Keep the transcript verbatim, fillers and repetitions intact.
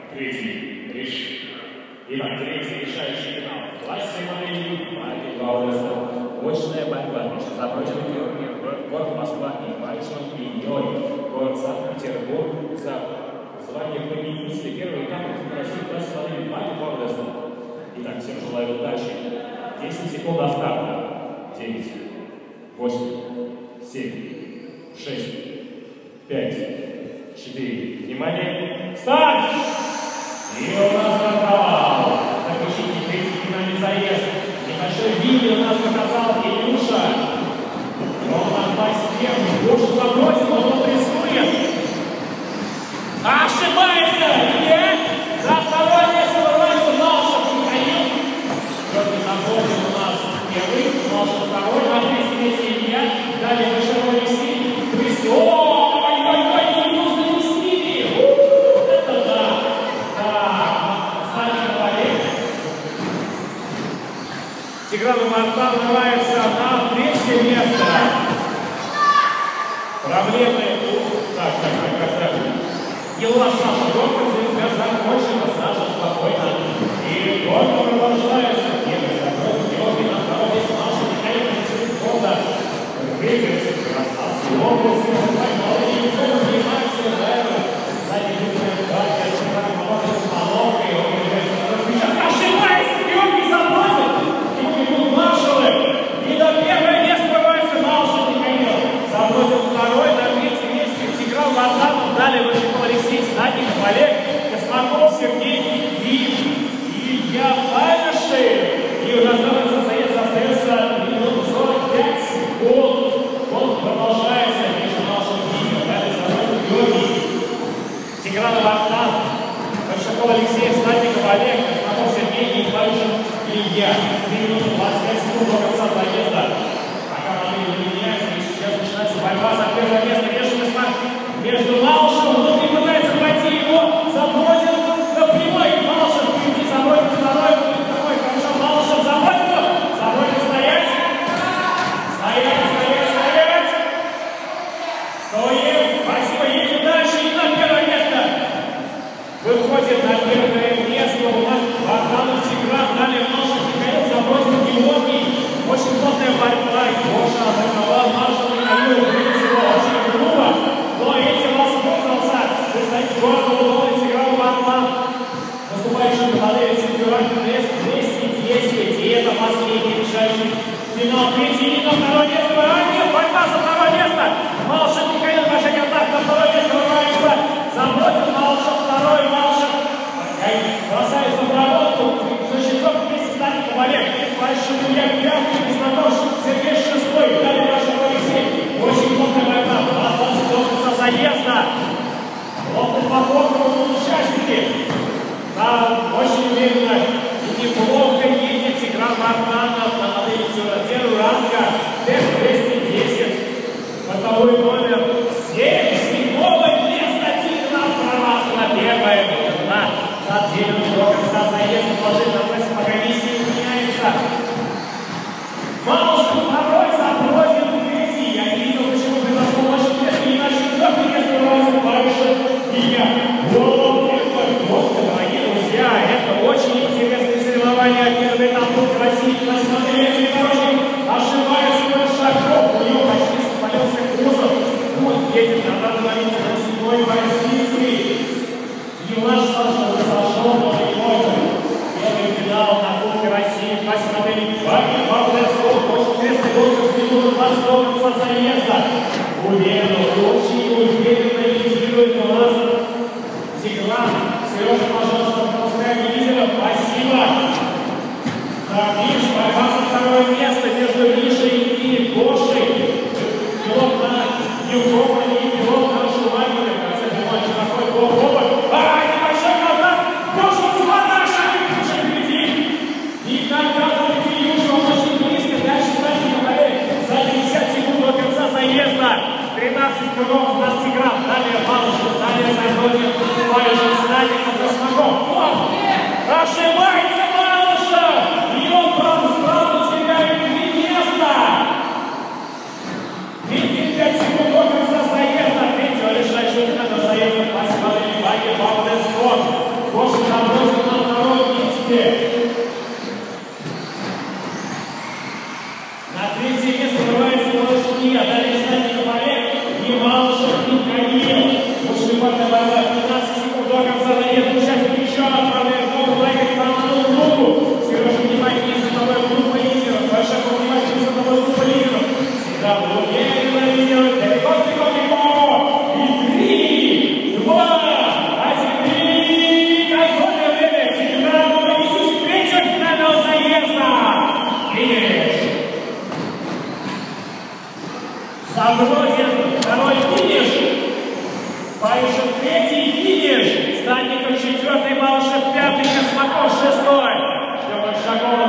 Третий реш... Итак, третий решающий финал. В классе моделей Майки Гаудеса. Очная борьба между заброшенными георгием город Москва и Парижем и Йой, город Санкт-Петербург, за звание победителя первого этапа в России в классе моделей Майки Гаудеса. Итак, всем желаю удачи. десять секунд до старта. девять, восемь, семь, шесть, пять, четыре. Внимание! Старт! И у нас стартовал. Заключительный третий финальный заезд. Небольшой видео у нас показал Илюша. Он на классе первый. Гоша забросил, он тут рисует. Ошибается! Нет! За второе место вырвается Малышев Михаил. Сегодня забросил у нас первый, Малышев второй. На третьем месте Илья. Далее Вышевой Алексей. Присо! Тигран Мартан вырывается на третье место. Проблемы у... Так, так, так, так, так. Елла Саша Горка, звезда закончена. Саша спокойно. И Горка продолжается. Первый запрос Георгий на втором месте. Маша Михаил на секунда. Выигрывается красавцы. Область. Поймал. И никто не занимается. Сзади любая партия. Сыграли молодец с половкой. Он выигрывается. Сейчас ошибается. Георгий забросил. Маршалы. И до первого места вырывается Малышев Михаил. Забросил второй, на третьем месте Тигран Мартан. Далее Вышевой Алексей, Снатников Олег, Космаков Сергей и Илья Павишев. И у нас остается минута сорок пять секунд. Он продолжается между Малышевым Михаилом. Далее забросил Георгий. Тигран Мартан, Вышевой Алексей, Снатников Олег, Космаков Сергей и Павишев Илья. три минуты двадцать пять секунд до конца заезда. Пока модели не меняются, и сейчас начинается борьба за первое место. Бешеный старт между Малышевым. Внутри пытается пройти его. Забросил на прямой. Малышев впереди, забросил второй. Второй, хорошо. Малышев забросил. Забросил стоять. Стоять, стоять, стоять. Стоим. Спасибо. Едем дальше. И на первое место. Выходит на первое место у нас Богданов Тигран. Далее Малышев Михаил, забросил Георгий. Очень плотная борьба. Гоша атаковал Малышева Михаила. Вынес его очень грубо. Но этим воспользовался. Представитель города Удовой Тигран Мартан. Наступающий в модели чемпионата двести десять. И это последний решающий финал. Третий и на второе место. Ранее борьба за второе место. Малышев Михаил, движение атак на второе место вырывается. Забросил Малышев второй. Малышев бросается в работу. Защиток вместе с Стаником Олег. Пальшев Илья пятый. Космаков Сергей шестой. Далее Вышевой Алексей. Очень плотная борьба. двадцать до конца заезда. Плотный подход участники. Там очень уверенно и неплохо едет Тигран Мартан на модели первого ранга. Тест двести десять. Боковой номер семь. Седьмого места Тигран прорвался на первое место. За две минуты до конца заезда положительно относится по комиссии меняется. Малышев второй, забросил третий. Я не видел, почему произошло очень место. И на четвертое место вырвался Павишев Илья. Вот это круто, дорогие друзья. Это очень интересное соревнование. Первый этап был красивый. Смотрите, дорожник ошибается Большаков. У него почти спалился кузов. Он едет на данный момент на седьмой позиции. И у нас Саша зашел на рекорд. Первый финал на Кубке России. Классе модели Майки Гаудеса. Очень известный год, минуты двадцать до конца заезда. Уверенно, очень уверенно лидирует у нас Тигран. Сережа, пожалуйста, пропускай лидера. Спасибо. Так, Миш, борьба за второе место между Мишей и Гошей. Пилот на Югроване и пилот на Шумахере. В конце матча такой гол-гол. А, небольшой контакт. Гоша Кузманашев уже впереди. И контакт от Илюша, он очень близко. Дальше Стаников Олег. За пятьдесят секунд до конца заезда. тринадцать кругов у нас Тигран. Далее Малышев. Далее Загрузин. Павишев, Стаников, Космаков. Ошибается Малышев. И он сразу теряет три места. тридцать пять секунд до конца заезда. Третьего решающего финального заезда. Спасибо, Майки Гаудеса. стороны нет участника еще отправляет ногу, лайкать по одну ногу. Сережа внимательнее за тобой группа лидеров. Большаков внимательнее за тобой группа лидеров. Всегда уверенно лидирует. Далеко, далеко, далеко. И три, два, один, и контрольное время. Финал победитель третьего финального заезда. Финиш. Забродин, второй финиш. Паришев третий финиш. Станников четвертый, Малышев пятый, Космаков шестой. Ждем Большакова.